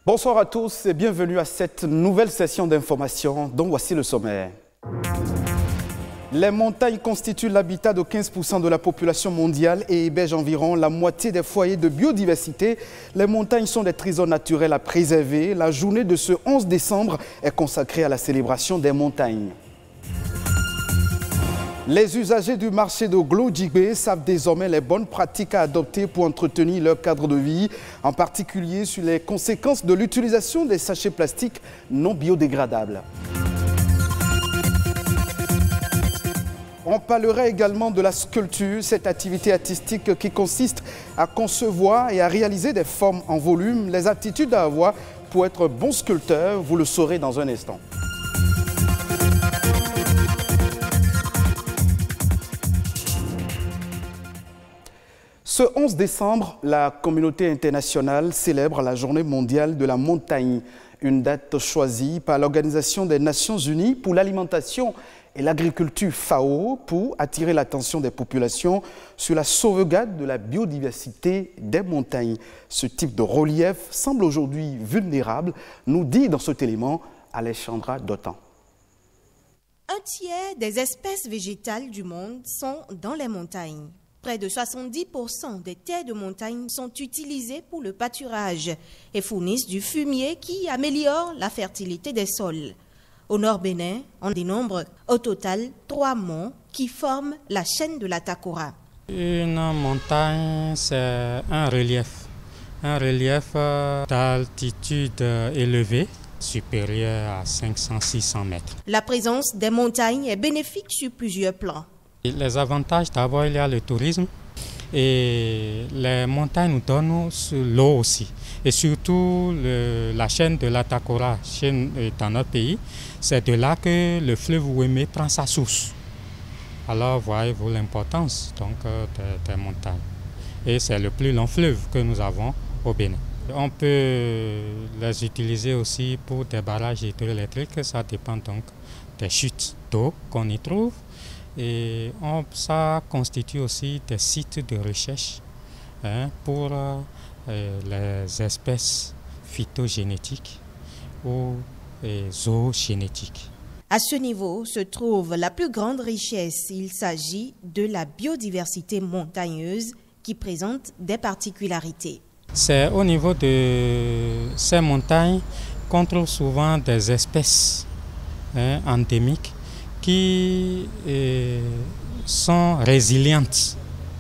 Bonsoir à tous et bienvenue à cette nouvelle session d'information dont voici le sommaire. Les montagnes constituent l'habitat de 15% de la population mondiale et hébergent environ la moitié des foyers de biodiversité. Les montagnes sont des trésors naturels à préserver. La journée de ce 11 décembre est consacrée à la célébration des montagnes. Les usagers du marché de Glodjigbe savent désormais les bonnes pratiques à adopter pour entretenir leur cadre de vie, en particulier sur les conséquences de l'utilisation des sachets plastiques non biodégradables. On parlera également de la sculpture, cette activité artistique qui consiste à concevoir et à réaliser des formes en volume. Les aptitudes à avoir pour être bon sculpteur, vous le saurez dans un instant. Ce 11 décembre, la communauté internationale célèbre la Journée mondiale de la montagne, une date choisie par l'Organisation des Nations Unies pour l'alimentation et l'agriculture FAO pour attirer l'attention des populations sur la sauvegarde de la biodiversité des montagnes. Ce type de relief semble aujourd'hui vulnérable, nous dit dans cet élément Alexandra Dotan. Un tiers des espèces végétales du monde sont dans les montagnes. Près de 70% des terres de montagne sont utilisées pour le pâturage et fournissent du fumier qui améliore la fertilité des sols. Au nord Bénin, on dénombre au total 3 monts qui forment la chaîne de la Takora. Une montagne, c'est un relief d'altitude élevée, supérieur à 500-600 mètres. La présence des montagnes est bénéfique sur plusieurs plans. Les avantages, d'abord, il y a le tourisme et les montagnes nous donnent l'eau aussi. Et surtout, la chaîne de la Takora, chaîne dans notre pays, c'est de là que le fleuve Ouémé prend sa source. Alors, voyez-vous l'importance des montagnes. Et c'est le plus long fleuve que nous avons au Bénin. On peut les utiliser aussi pour des barrages hydroélectriques, ça dépend donc des chutes d'eau qu'on y trouve. Et ça constitue aussi des sites de recherche pour les espèces phytogénétiques ou zoogénétiques. À ce niveau se trouve la plus grande richesse. Il s'agit de la biodiversité montagneuse qui présente des particularités. C'est au niveau de ces montagnes qu'on trouve souvent des espèces endémiques qui sont résilientes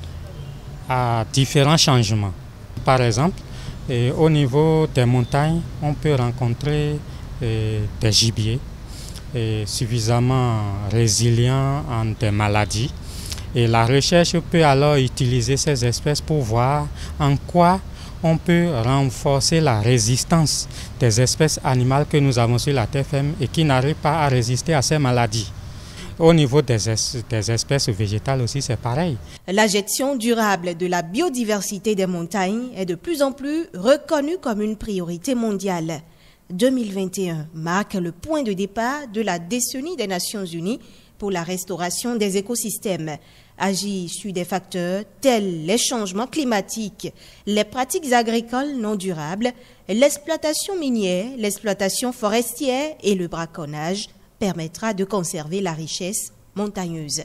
à différents changements. Par exemple, au niveau des montagnes, on peut rencontrer des gibiers suffisamment résilients en des maladies. Et la recherche peut alors utiliser ces espèces pour voir en quoi on peut renforcer la résistance des espèces animales que nous avons sur la terre ferme et qui n'arrivent pas à résister à ces maladies. Au niveau des espèces végétales aussi, c'est pareil. La gestion durable de la biodiversité des montagnes est de plus en plus reconnue comme une priorité mondiale. 2021 marque le point de départ de la décennie des Nations Unies pour la restauration des écosystèmes. Agir sur des facteurs tels les changements climatiques, les pratiques agricoles non durables, l'exploitation minière, l'exploitation forestière et le braconnage permettra de conserver la richesse montagneuse.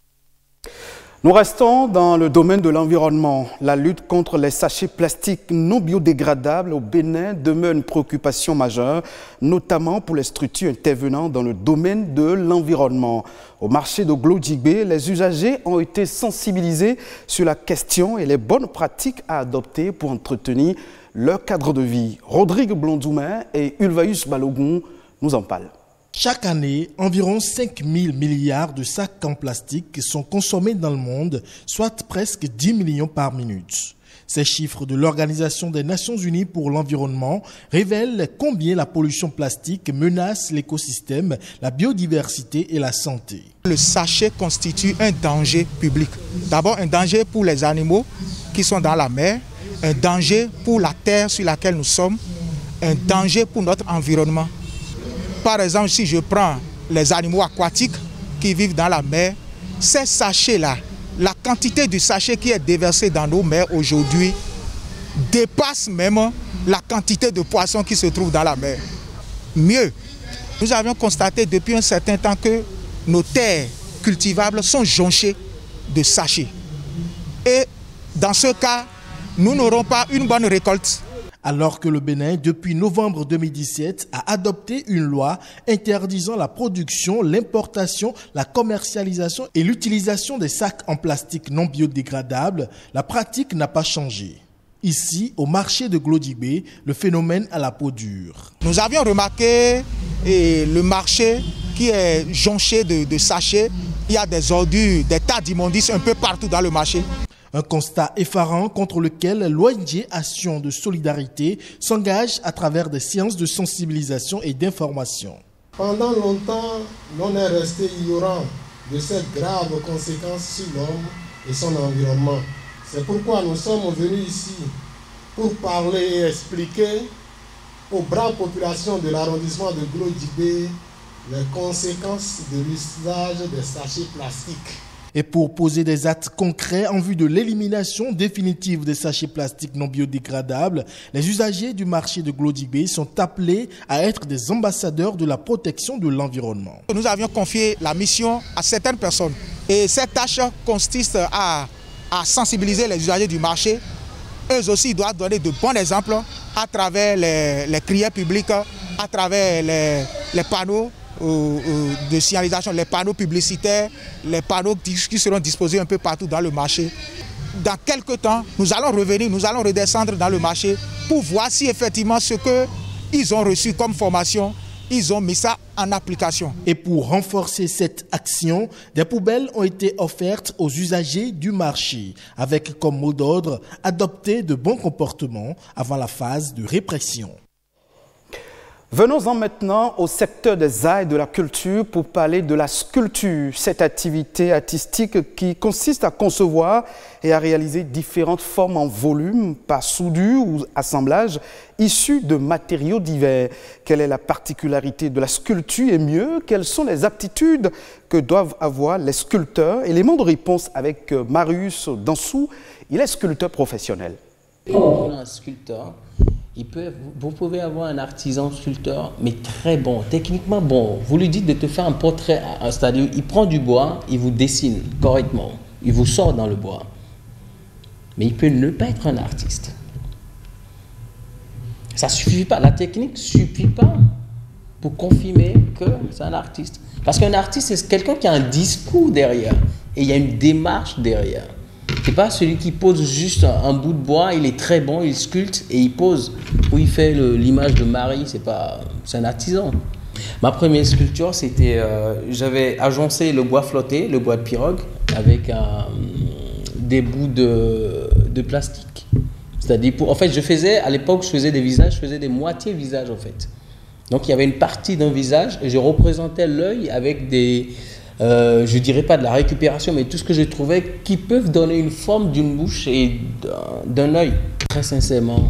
Nous restons dans le domaine de l'environnement. La lutte contre les sachets plastiques non biodégradables au Bénin demeure une préoccupation majeure, notamment pour les structures intervenant dans le domaine de l'environnement. Au marché de Glodjigbe, les usagers ont été sensibilisés sur la question et les bonnes pratiques à adopter pour entretenir leur cadre de vie. Rodrigue Blondoumain et Ulvaeus Balogun nous en parlent. Chaque année, environ 5 000 milliards de sacs en plastique sont consommés dans le monde, soit presque 10 millions par minute. Ces chiffres de l'Organisation des Nations Unies pour l'environnement révèlent combien la pollution plastique menace l'écosystème, la biodiversité et la santé. Le sachet constitue un danger public. D'abord, un danger pour les animaux qui sont dans la mer, un danger pour la terre sur laquelle nous sommes, un danger pour notre environnement. Par exemple, si je prends les animaux aquatiques qui vivent dans la mer, ces sachets-là, la quantité de sachets qui est déversée dans nos mers aujourd'hui dépasse même la quantité de poissons qui se trouvent dans la mer. Mieux, nous avions constaté depuis un certain temps que nos terres cultivables sont jonchées de sachets. Et dans ce cas, nous n'aurons pas une bonne récolte. Alors que le Bénin, depuis novembre 2017, a adopté une loi interdisant la production, l'importation, la commercialisation et l'utilisation des sacs en plastique non biodégradables, la pratique n'a pas changé. Ici, au marché de Glodibé, le phénomène a la peau dure. Nous avions remarqué le marché qui est jonché de sachets. Il y a des ordures, des tas d'immondices un peu partout dans le marché. Un constat effarant contre lequel l'ONG Action de Solidarité s'engage à travers des séances de sensibilisation et d'information. Pendant longtemps, l'on est resté ignorant de ces graves conséquences sur l'homme et son environnement. C'est pourquoi nous sommes venus ici pour parler et expliquer aux braves populations de l'arrondissement de Glodibé les conséquences de l'usage des sachets plastiques. Et pour poser des actes concrets en vue de l'élimination définitive des sachets plastiques non biodégradables, les usagers du marché de Glodibé sont appelés à être des ambassadeurs de la protection de l'environnement. Nous avions confié la mission à certaines personnes et cette tâche consiste à sensibiliser les usagers du marché. Eux aussi doivent donner de bons exemples à travers les crières publiques, à travers les panneaux de signalisation, les panneaux publicitaires, les panneaux qui seront disposés un peu partout dans le marché. Dans quelques temps, nous allons revenir, nous allons redescendre dans le marché pour voir si effectivement ce qu'ils ont reçu comme formation, ils ont mis ça en application. Et pour renforcer cette action, des poubelles ont été offertes aux usagers du marché, avec comme mot d'ordre adopter de bons comportements avant la phase de répression. Venons-en maintenant au secteur des arts et de la culture pour parler de la sculpture, cette activité artistique qui consiste à concevoir et à réaliser différentes formes en volume par soudure ou assemblage issus de matériaux divers. Quelle est la particularité de la sculpture et mieux, quelles sont les aptitudes que doivent avoir les sculpteurs? Élément de réponse avec Marius Dansou, il est sculpteur professionnel. Un sculpteur. Vous pouvez avoir un artisan sculpteur, mais très bon, techniquement bon. Vous lui dites de te faire un portrait, c'est-à-dire il prend du bois, il vous dessine correctement, il vous sort dans le bois. Mais il peut ne pas être un artiste. Ça ne suffit pas, la technique ne suffit pas pour confirmer que c'est un artiste. Parce qu'un artiste, c'est quelqu'un qui a un discours derrière, et il y a une démarche derrière. C'est pas celui qui pose juste un bout de bois, il est très bon, il sculpte et il pose. Ou il fait l'image de Marie, c'est un artisan. Ma première sculpture, c'était, j'avais agencé le bois flotté, le bois de pirogue, avec des bouts de plastique. C'est-à-dire, en fait, à l'époque, je faisais des visages, je faisais des moitiés visages en fait. Donc il y avait une partie d'un visage et je représentais l'œil avec des... je dirais pas de la récupération, mais tout ce que je trouvais qui peuvent donner une forme d'une bouche et d'un œil. Très sincèrement,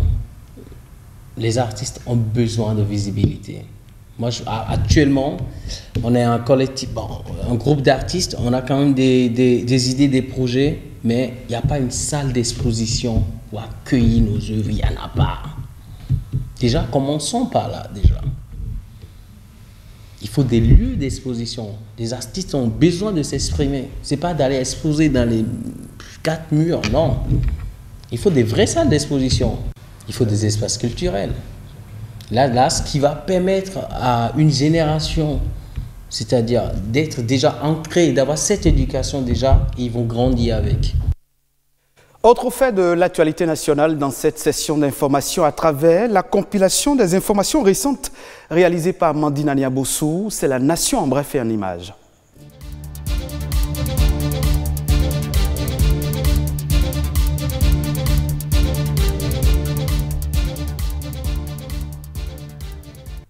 les artistes ont besoin de visibilité. Moi, actuellement, on est un collectif, un groupe d'artistes, on a quand même des idées, des projets, mais il n'y a pas une salle d'exposition pour accueillir nos œuvres, il n'y en a pas. Déjà, commençons par là, déjà. Il faut des lieux d'exposition. Les artistes ont besoin de s'exprimer. Ce n'est pas d'aller exposer dans les 4 murs, non. Il faut des vraies salles d'exposition. Il faut des espaces culturels. Là, ce qui va permettre à une génération, c'est-à-dire d'être déjà ancré, d'avoir cette éducation déjà, ils vont grandir avec. Autre fait de l'actualité nationale dans cette session d'information à travers la compilation des informations récentes réalisée par Mandine Niabossou, c'est la Nation en bref et en images.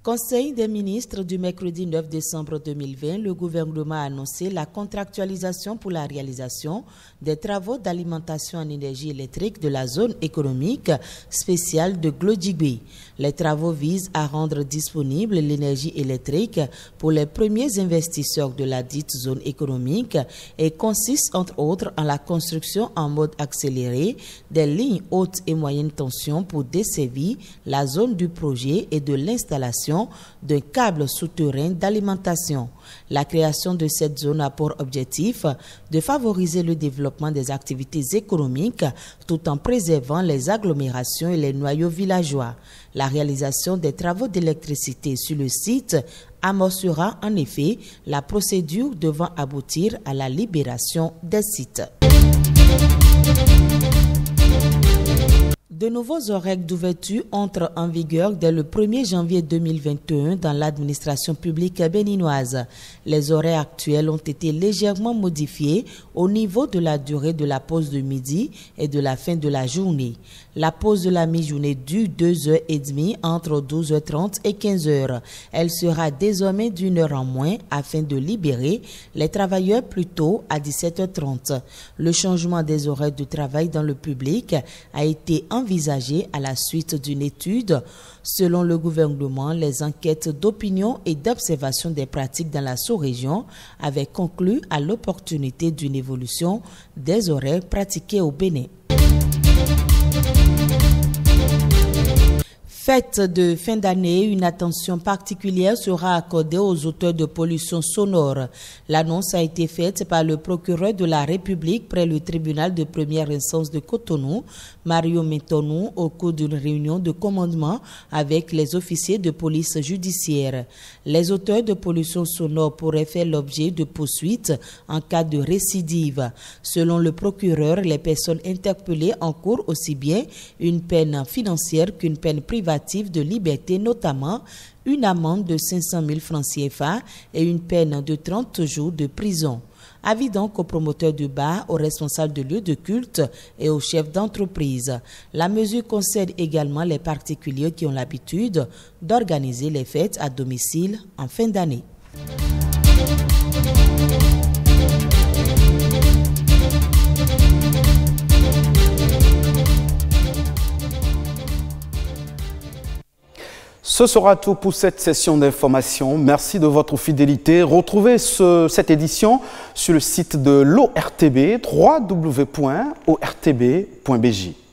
Conseil des ministres du mercredi 9 décembre 2020, le gouvernement a annoncé la contractualisation pour la réalisation des travaux d'alimentation en énergie électrique de la zone économique spéciale de Glodjigbe. Les travaux visent à rendre disponible l'énergie électrique pour les premiers investisseurs de la dite zone économique et consistent entre autres en la construction en mode accéléré des lignes haute et moyenne tension pour desservir la zone du projet et de l'installation d'un câble souterrain d'alimentation. La création de cette zone a pour objectif de favoriser le développement des activités économiques tout en préservant les agglomérations et les noyaux villageois. La réalisation des travaux d'électricité sur le site amorcera en effet la procédure devant aboutir à la libération des sites. De nouveaux horaires d'ouverture entrent en vigueur dès le 1er janvier 2021 dans l'administration publique béninoise. Les horaires actuels ont été légèrement modifiés au niveau de la durée de la pause de midi et de la fin de la journée. La pause de la mi-journée dure 2h30 entre 12h30 et 15h. Elle sera désormais d'1 heure en moins afin de libérer les travailleurs plus tôt à 17h30. Le changement des horaires de travail dans le public a été envisagé à la suite d'une étude. Selon le gouvernement, les enquêtes d'opinion et d'observation des pratiques dans la sous-région avaient conclu à l'opportunité d'une évolution des horaires pratiqués au Bénin. Fête de fin d'année, une attention particulière sera accordée aux auteurs de pollution sonore. L'annonce a été faite par le procureur de la République près le tribunal de première instance de Cotonou, Mario Mentonou, au cours d'une réunion de commandement avec les officiers de police judiciaire. Les auteurs de pollution sonore pourraient faire l'objet de poursuites en cas de récidive. Selon le procureur, les personnes interpellées encourent aussi bien une peine financière qu'une peine privative de liberté, notamment une amende de 500 000 francs CFA et une peine de 30 jours de prison. Avis donc aux promoteurs de bar, aux responsables de lieux de culte et aux chefs d'entreprise. La mesure concerne également les particuliers qui ont l'habitude d'organiser les fêtes à domicile en fin d'année. Ce sera tout pour cette session d'information. Merci de votre fidélité. Retrouvez cette édition sur le site de l'ORTB, www.ortb.bj.